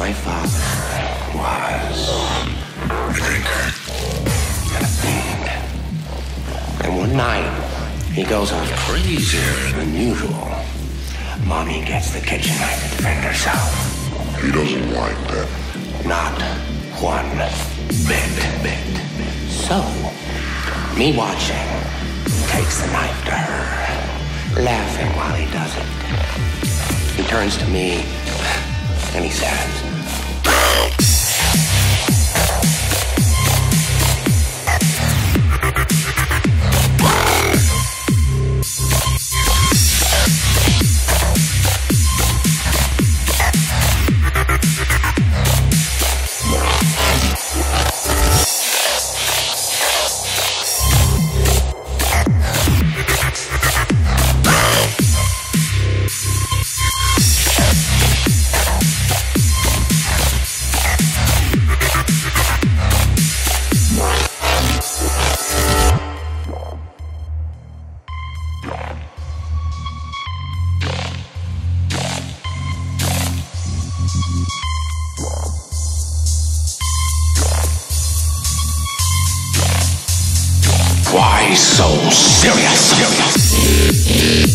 My father was a drinker and a fiend. And one night, he goes off crazier than usual. Mommy gets the kitchen knife to defend herself. He doesn't like that. Not one bit. So, me watching, takes the knife to her, laughing while he does it. He turns to me, and he says, why so serious?